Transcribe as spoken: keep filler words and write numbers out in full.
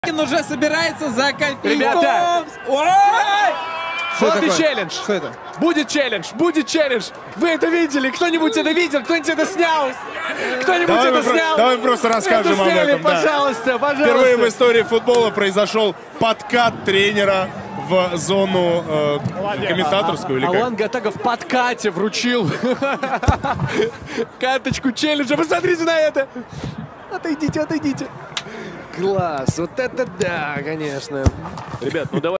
Уже собирается за копейку. Ребята! Ой! Вот и такое? челлендж. Что это? Будет челлендж, будет челлендж. Вы это видели? Кто-нибудь это видел? Кто-нибудь это снял? Кто-нибудь Давай это мы про- снял? давай мы просто расскажем это об сняли, этом, да. Пожалуйста, пожалуйста. Впервые в истории футбола произошел подкат тренера в зону э, комментаторскую или как? Алан Гатагов в подкате вручил карточку челленджа. Посмотрите на это. Отойдите, отойдите. Класс, вот это да, конечно. Ребят, ну давай.